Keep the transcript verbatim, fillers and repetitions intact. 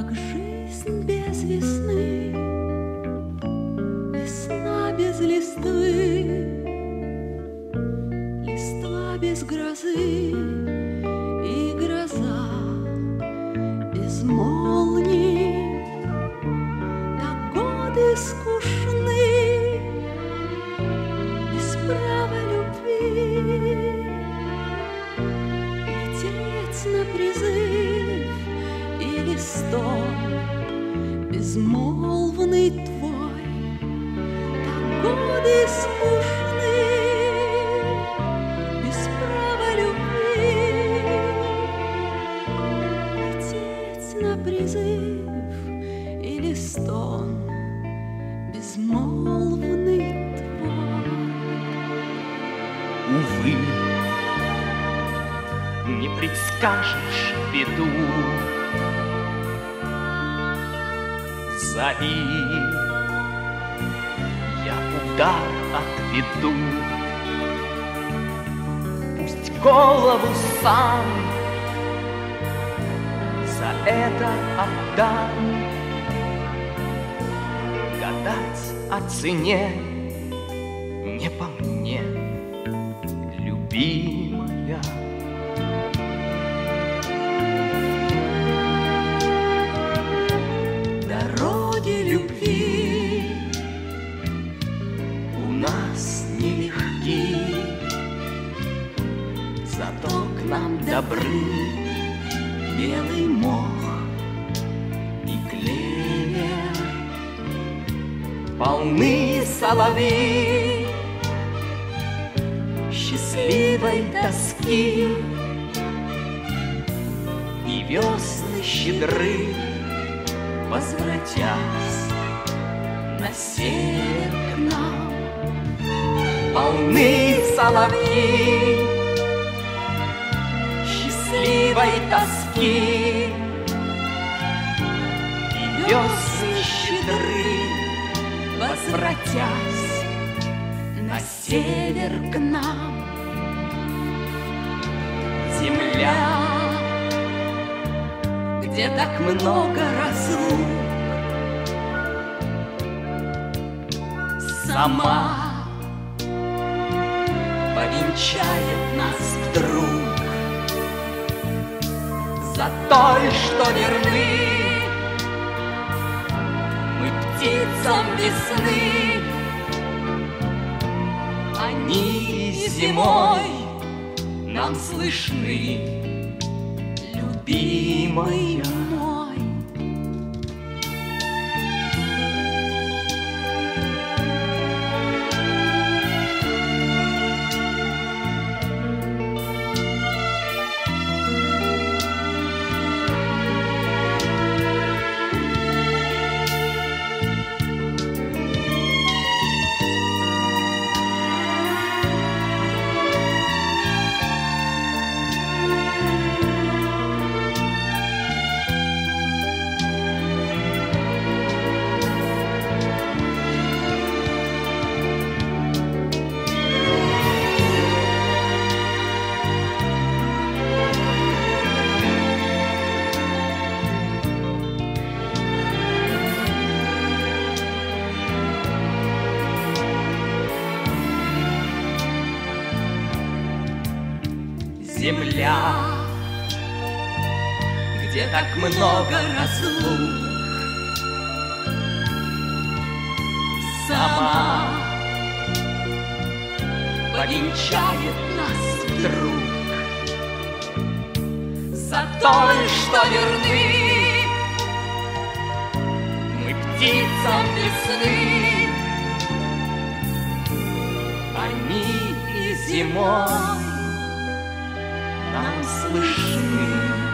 Как жизнь без весны, весна без листвы, листва без грозы и гроза без молний. Так годы скучны без права любви. Лететь на призыв или стон безмолвный твой. Так годы скучны без права любви. Лететь на призыв или стон безмолвный твой. Увы, не предскажешь беду, зови, я удар отведу. Пусть голову сам за это отдам. Гадать о цене не по мне, любимая. Дороги любви у нас нелегки, Зато к нам добры белый мох и клевер. полны соловьи Счастливой тоски и весны щедры, возвратясь на север к нам. полны соловьи Счастливой тоски и весны щедры, возвратясь на север к нам. земля, Где так много разлук, сама повенчает нас вдруг. за той, что верны Мы птицам весны, они и зимой нам слышны, любимая. мой. Земля, где так много разлук, Сама повенчает нас вдруг. за той, что верны Мы птицам весны, они и зимой нам слышны.